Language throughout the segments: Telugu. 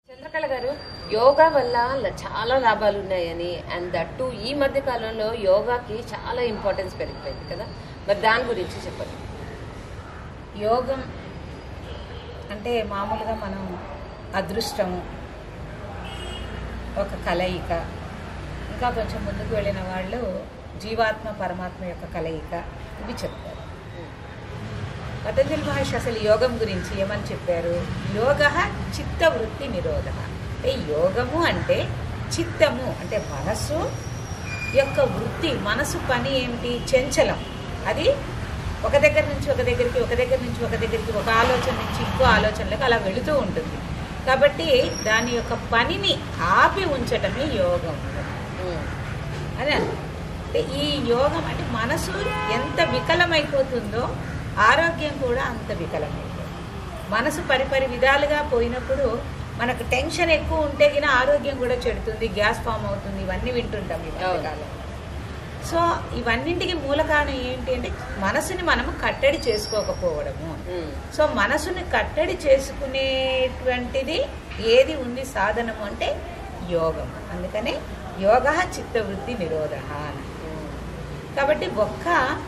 చంద్రకళ గారు, యోగా వల్ల చాలా లాభాలు ఉన్నాయని అండ్ దట్టు ఈ మధ్య కాలంలో యోగాకి చాలా ఇంపార్టెన్స్ పెరిగిపోయింది కదా, మరి దాని గురించి చెప్పండి. యోగం అంటే మామూలుగా మనం అదృష్టము, ఒక కలయిక, ఇంకా కొంచెం ముందుకు వెళ్ళిన వాళ్ళు జీవాత్మ పరమాత్మ యొక్క కలయిక, ఇవి చెప్తారు. పతంజలి మహర్షి అసలు యోగం గురించి ఏమని చెప్పారు? యోగ చిత్తవృత్తి నిరోధ. అంటే యోగము అంటే చిత్తము అంటే మనసు యొక్క వృత్తి, మనసు పని ఏమిటి? చంచలం. అది ఒక దగ్గర నుంచి ఒక దగ్గరికి, ఒక దగ్గర నుంచి ఒక దగ్గరికి, ఒక ఆలోచన నుంచి ఇంకో ఆలోచనలకు అలా వెళుతూ ఉంటుంది. కాబట్టి దాని యొక్క పనిని ఆపి ఉంచటమే యోగం అని అంటే ఈ యోగం అంటే మనసు ఎంత వికలమైపోతుందో ఆరోగ్యం కూడా అంత వికలమైపోతుంది. మనసు పరిపరి విధాలుగా పోయినప్పుడు మనకు టెన్షన్ ఎక్కువ ఉంటే గిన ఆరోగ్యం కూడా చెడుతుంది, గ్యాస్ ఫామ్ అవుతుంది, ఇవన్నీ వింటుంటాం ఈ మధ్యకాలం. సో ఇవన్నింటికి మూల కారణం ఏంటి అంటే మనసుని మనము కట్టడి చేసుకోకపోవడము. సో మనసుని కట్టడి చేసుకునేటువంటిది ఏది ఉంది సాధనము అంటే యోగము. అందుకనే యోగ చిత్తవృత్తి నిరోధ అని. కాబట్టి ఒక్క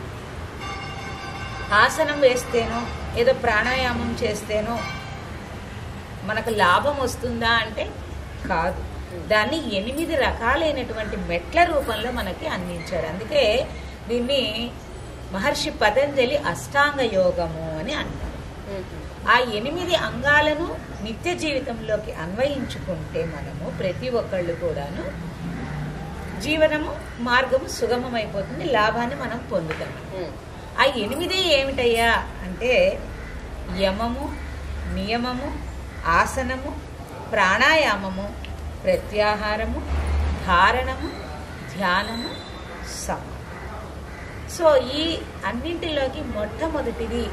ఆసనం వేస్తేనో ఏదో ప్రాణాయామం చేస్తేనో మనకు లాభం వస్తుందా అంటే కాదు. దాన్ని 8 రకాలైనటువంటి మెట్ల రూపంలో మనకి అందించాడు. అందుకే దీన్ని మహర్షి పతంజలి అష్టాంగ యోగము అని అంటారు. ఆ 8 అంగాలను నిత్య జీవితంలోకి అన్వయించుకుంటే మనము ప్రతి ఒక్కళ్ళు కూడాను జీవనము మార్గము సుగమమైపోతుంది, లాభాన్ని మనం పొందుతాము. ఆ 8 ఏమిటయ్యా అంటే యమము, నియమము, ఆసనము, ప్రాణాయామము, ప్రత్యాహారము, ధారణము, ధ్యానము, సమం. సో ఈ అన్నింటిలోకి మొట్టమొదటిది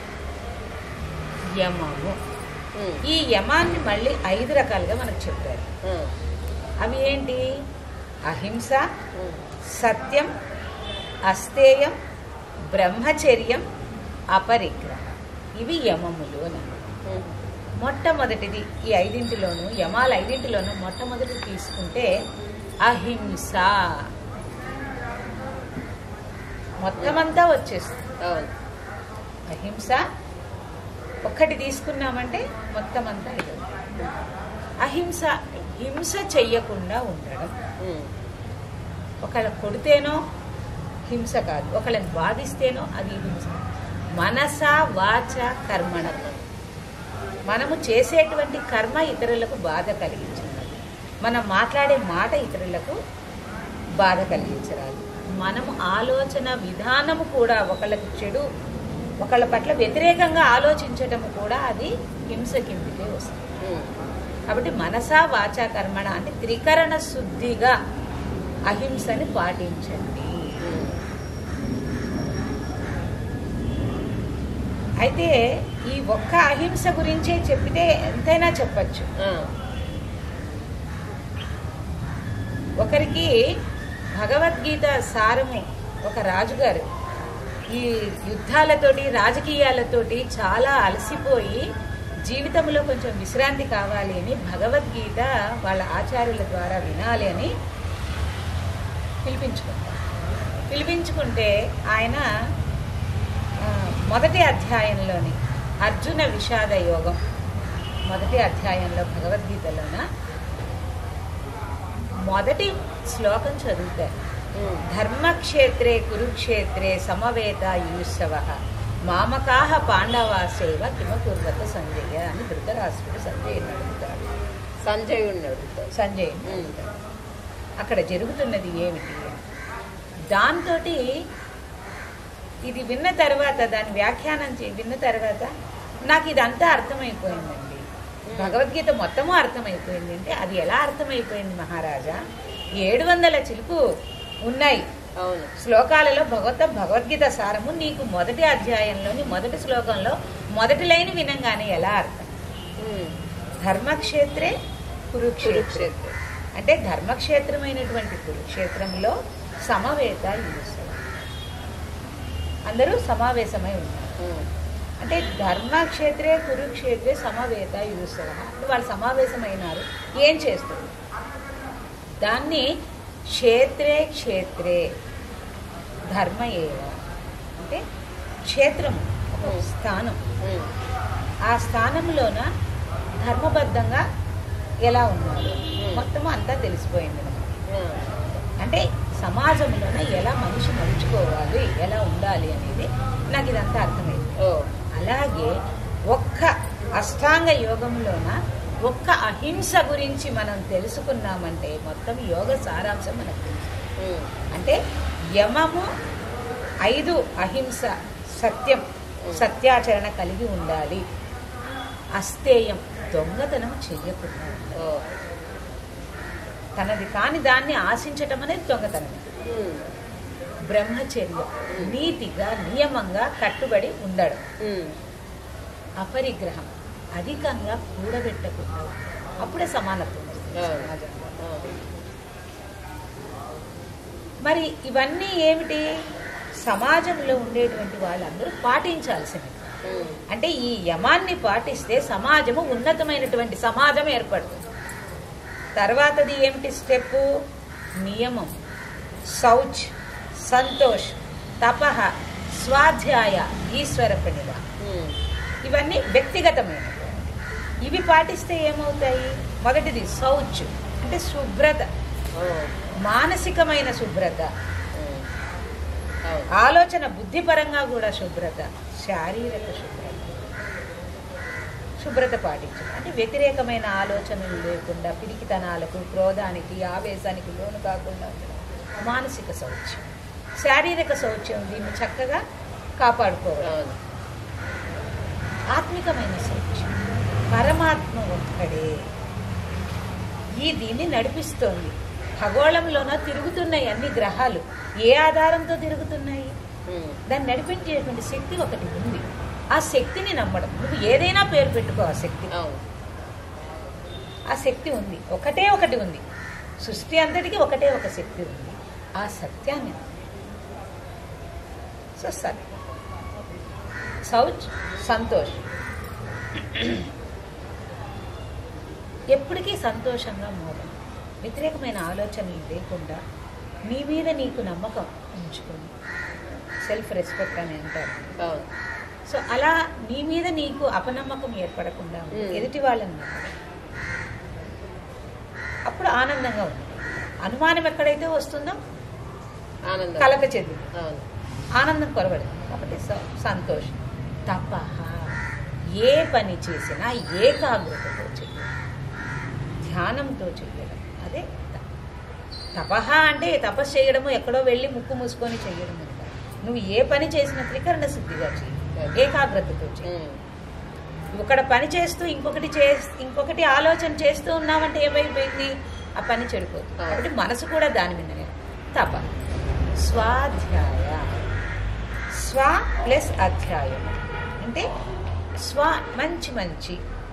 యమము. ఈ యమాన్ని మళ్ళీ 5 రకాలుగా మనకు చెప్పారు. అవి ఏంటి? అహింస, సత్యం, అస్తేయం, బ్రహ్మచర్యం, అపరిగ్రహం. ఇవి యమములు అని. మొట్టమొదటిది ఈ 5లోనూ, యమాల 5లోనూ మొట్టమొదటిది తీసుకుంటే అహింస. మొత్తమంతా వచ్చేస్తుంది. అహింస ఒక్కటి తీసుకున్నామంటే మొత్తం అంతా ఇది. అహింస హింస చెయ్యకుండా ఉండడం. ఒకళ్ళ కొడితేనో హింస కాదు, ఒకళ్ళని బాధిస్తేనో అది హింస. మనస వాచ కర్మణ, మనము చేసేటువంటి కర్మ ఇతరులకు బాధ కలిగించాలి, మనం మాట్లాడే మాట ఇతరులకు బాధ కలిగించరాదు. మనము ఆలోచన విధానము కూడా ఒకళ్ళకి చెడు, ఒకళ్ళ పట్ల వ్యతిరేకంగా ఆలోచించటము కూడా అది హింస కిందికే వస్తుంది. కాబట్టి మనస వాచ కర్మణ అంటే త్రికరణ శుద్ధిగా అహింసని పాటించండి. అయితే ఈ ఒక్క అహింస గురించే చెప్పితే ఎంతైనా చెప్పచ్చు. ఒకరికి భగవద్గీత సారము, ఒక రాజుగారు ఈ యుద్ధాలతోటి రాజకీయాలతోటి చాలా అలసిపోయి జీవితంలో కొంచెం విశ్రాంతి కావాలి అని భగవద్గీత వాళ్ళ ఆచార్యుల ద్వారా వినాలి అని పిలిపించుకుంటే ఆయన మొదటి అధ్యాయంలోని అర్జున విషాద యోగం మొదటి అధ్యాయంలో భగవద్గీతలోన మొదటి శ్లోకం చదువుతారు. ధర్మక్షేత్రే కురుక్షేత్రే సమవేత యుయుత్సవః మామకాహ పాండవాసేవ కిమకుర్వత సంజయ అని ధృతరాష్ట్రుడు సంజయుని అడుగుతాడు. సంజయుని అక్కడ జరుగుతున్నది ఏమిటి? దాంతో ఇది విన్న తర్వాత, దాని వ్యాఖ్యానం విన్న తర్వాత నాకు ఇదంతా అర్థమైపోయిందండి. భగవద్గీత మొత్తము అర్థమైపోయింది. అంటే అది ఎలా అర్థమైపోయింది మహారాజా? 700 చిలుకు ఉన్నాయి శ్లోకాలలో భగవద్గీత సారము నీకు మొదటి అధ్యాయంలోని మొదటి శ్లోకంలో మొదటి లైన్ వినంగానే ఎలా అర్థం? ధర్మక్షేత్రే కురుక్షేత్రే అంటే ధర్మక్షేత్రమైనటువంటి కురుక్షేత్రంలో సమవేత యుయుత్సవ, అందరూ సమావేశమై ఉన్నారు. అంటే ధర్మక్షేత్రే కురుక్షేత్రే సమవేత యుయుత్సవ. వాళ్ళు సమావేశమైనారు, ఏం చేస్తారు? దాన్ని క్షేత్రే క్షేత్రే ధర్మ ఏవ అంటే క్షేత్రము ఒక స్థానం. ఆ స్థానంలోన ధర్మబద్ధంగా ఎలా ఉన్నారు మొత్తం అంతా తెలిసిపోయింది మనకి. అంటే సమాజంలోన ఎలా మనిషి నడుచుకోవాలి, ఎలా ఉండాలి అనేది నాకు ఇదంతా అర్థమైంది. అలాగే ఒక్క అష్టాంగ యోగంలోన ఒక్క అహింస గురించి మనం తెలుసుకున్నామంటే మొత్తం యోగ సారాంశం మనకు తెలుసు. అంటే యమము 5 అహింస, సత్యం సత్యాచరణ కలిగి ఉండాలి. అస్తేయం దొంగతనం చెయ్యకుండా, తనది కాని దాన్ని ఆశించటం అనేది దొంగతనం. బ్రహ్మచర్యం నీతిగా నియమంగా కట్టుబడి ఉండడం. అపరిగ్రహం అధికంగా కూడబెట్టకుండా, అప్పుడే సమానత్వం వస్తుంది సమాజంలో. మరి ఇవన్నీ ఏమిటి? సమాజంలో ఉండేటువంటి వాళ్ళందరూ పాటించాల్సినవి. అంటే ఈ యమాన్ని పాటిస్తే సమాజము ఉన్నతమైనటువంటి సమాజం ఏర్పడుతుంది. తర్వాతది ఏమిటి స్టెప్? నియమం, శౌచ్, సంతోష్, తపః, స్వాధ్యాయ, ఈశ్వర ప్రణిధ. ఇవన్నీ వ్యక్తిగతమైనటువంటి. ఇవి పాటిస్తే ఏమవుతాయి? మొదటిది శౌచ్ అంటే శుభ్రత, మానసికమైన శుభ్రత, ఆలోచన బుద్ధిపరంగా కూడా శుభ్రత, శారీరక శుభ్రత పాటించడం. అంటే వ్యతిరేకమైన ఆలోచనలు లేకుండా, పిరికితనాలకు, క్రోధానికి, ఆవేశానికి లోను కాకుండా మానసిక శౌచ్యం. శారీరక శౌచ్యం దీన్ని చక్కగా కాపాడుకోవాలి. ఆత్మికమైన శౌచ్యం పరమాత్మ ఒక్కడే దీన్ని నడిపిస్తోంది. ఖగోళంలోన తిరుగుతున్నాయి అన్ని గ్రహాలు. ఏ ఆధారంతో తిరుగుతున్నాయి? దాన్ని నడిపించేటువంటి శక్తి ఒకటి ఉంది. ఆ శక్తిని నమ్మడం. నువ్వు ఏదైనా పేరు పెట్టుకో, ఆ శక్తి, ఆ శక్తి ఉంది. ఒకటే ఒకటి ఉంది. సృష్టి అంతటికి ఒకటే ఒక శక్తి ఉంది. ఆ సత్యాన్ని శౌచ్, సంతోష్. ఎప్పటికీ సంతోషంగా మోదం, వ్యతిరేకమైన ఆలోచనలు లేకుండా నీ మీద నీకు నమ్మకం ఉంచుకొని, సెల్ఫ్ రెస్పెక్ట్ అని అంటారు. సో అలా నీ మీద నీకు అపనమ్మకం ఏర్పడకుండా ఎదుటి వాళ్ళని నమ్మడం. అప్పుడు ఆనందంగా ఉంది. అనుమానం ఎక్కడైతే వస్తుందో కలత చెంది ఆనందం కొరబడింది. కాబట్టి సంతోషం. తపః ఏ పని చేసినా ఏకాగ్రతతో చేయడం, ధ్యానంతో చేయడం. అదే తపః అంటే తపస్సు చేయడము ఎక్కడో వెళ్ళి ముక్కు మూసుకొని చేయడం. నువ్వు ఏ పని చేసినా త్రికరణ శుద్ధిగా చేయి, ఏకాగ్రతతో చేయి. ఒకటి పని చేస్తూ ఇంకొకటి ఆలోచన చేస్తూ ఉన్నామంటే ఏమైపోయింది? ఆ పని చెడిపోతుంది. కాబట్టి మనసు కూడా దాని మీదనే. తప స్వాధ్యాయ, స్వ ప్లస్ అధ్యాయం అంటే స్వ మంచి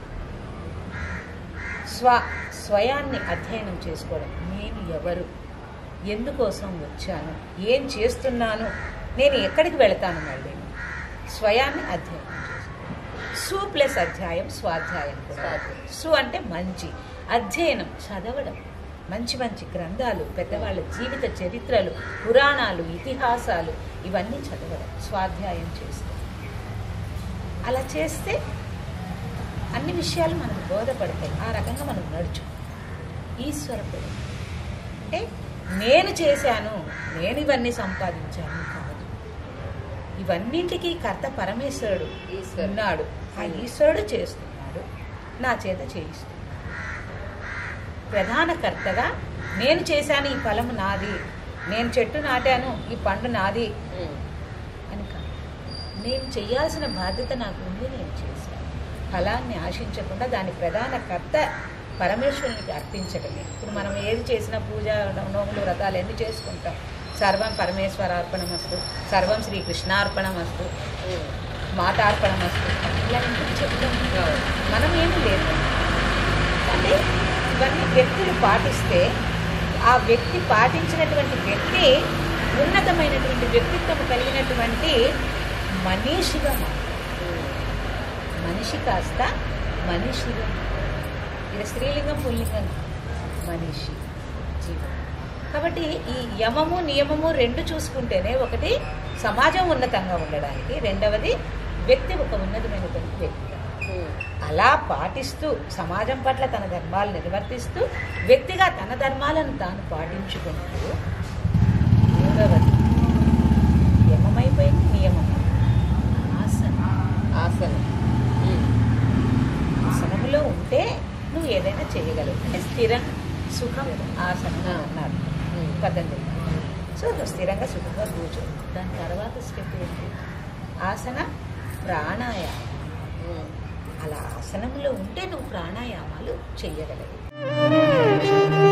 స్వయాన్ని అధ్యయనం చేసుకోవడం. నేను ఎవరు, ఎందుకోసం వచ్చాను, ఏం చేస్తున్నాను, నేను ఎక్కడికి వెళతాను, మళ్ళీ స్వయాన్ని అధ్యయనం చేసుకోవడం. సు ప్లస్ అధ్యాయం స్వాధ్యాయం కూడా. సు అంటే మంచి, అధ్యయనం చదవడం, మంచి గ్రంథాలు, పెద్దవాళ్ళ జీవిత చరిత్రలు, పురాణాలు, ఇతిహాసాలు ఇవన్నీ చదవడం, స్వాధ్యాయం చేసుకోవడం. అలా చేస్తే అన్ని విషయాలు మనకు బోధపడతాయి. ఆ రకంగా మనం నడుచు. ఈశ్వరపుడు అంటే నేను చేశాను, నేను ఇవన్నీ సంపాదించాను కాదు. ఇవన్నింటికీ కర్త పరమేశ్వరుడు ఉన్నాడు. ఆ ఈశ్వరుడు చేస్తున్నాడు, నా చేత చేయిస్తున్నాడు. ప్రధాన కర్తగా నేను చేశాను, ఈ ఫలము నాది, నేను చెట్టు నాటాను, ఈ పండు నాది అని కాదు. నేను చేయాల్సిన బాధ్యత నాకు ఉంది, నేను చేశాను. ఫలాన్ని ఆశించకుండా దాని ప్రధాన కర్త పరమేశ్వరునికి అర్పించడమే. ఇప్పుడు మనం ఏది చేసినా పూజ, నోములు, వ్రతాలు ఎన్ని చేసుకుంటాం. సర్వం పరమేశ్వరార్పణమస్తు, సర్వం శ్రీకృష్ణార్పణమస్తు, మాతార్పణమస్తు ఇలా ఎందుకు చెప్తాం? మనం ఏమీ లేదు. అంటే ఇవన్నీ వ్యక్తులు పాటిస్తే ఆ వ్యక్తి పాటించినటువంటి వ్యక్తి ఉన్నతమైనటువంటి వ్యక్తిత్వం కలిగినటువంటి మనీషిగా మనిషి కాస్త మనిషిగా, ఇది స్త్రీలింగం పుల్లింగం, మనిషి జీవం. కాబట్టి ఈ యమము నియమము రెండు చూసుకుంటేనే, ఒకటి సమాజం ఉన్నతంగా ఉండడానికి, రెండవది వ్యక్తి ఒక ఉన్నతమైనటువంటి వ్యక్తిగా అలా పాటిస్తూ సమాజం పట్ల తన ధర్మాలు నిర్వర్తిస్తూ వ్యక్తిగా తన ధర్మాలను తాను పాటించుకుంటూ, మూడవది యమమైపోయింది, నియమం ఆసనం. ఆసనం. ఆసనములో ఉంటే నువ్వు ఏదైనా చేయగలవు. అంటే స్థిరం సుఖం ఆసనం అన్నారు పద్ధతి. సో నువ్వు స్థిరంగా సుఖంగా కూర్చో. దాని తర్వాత స్టెప్ ఏంటి? ఆసన ప్రాణాయామం. అలా ఆసనంలో ఉంటే నువ్వు ప్రాణాయామాలు చెయ్యగలవు.